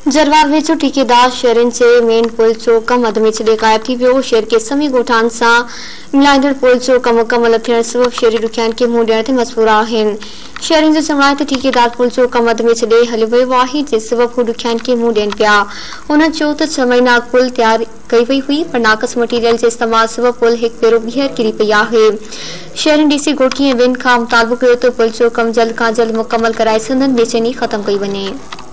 जरवार वेचो ठेकेदार शहरन से मेन पुल जो कम अध में छे गायब थी वियो। शहर के समी गोठान सा मिलाइंदड़ पुल जो कम मुकम्मल थियण सबब शहरी दुखियान के मुंह ॾियण ते मजबूर आहिनि। शहरन जो चवण त ठेकेदार पुल जो कम अध में छे हलियो वियो आहे, जे सबब हू दुखियान के मुंह ॾियनि पिया। उन्हनि चयो त 6 महीना पुल तैयार कई वई हुई, पर नाक़स मटीरियल जे इस्तेमाल सबब पुल हिकु भेरो ॿीहर किरी पई आहे। शहरन डीसी गोठी ऐं ॿियनि खां मुतालबो कयो त पुल जो कम जल्द खां जल्द मुकम्मल कराए संदन बेचैनी ख़त्म कई वञे।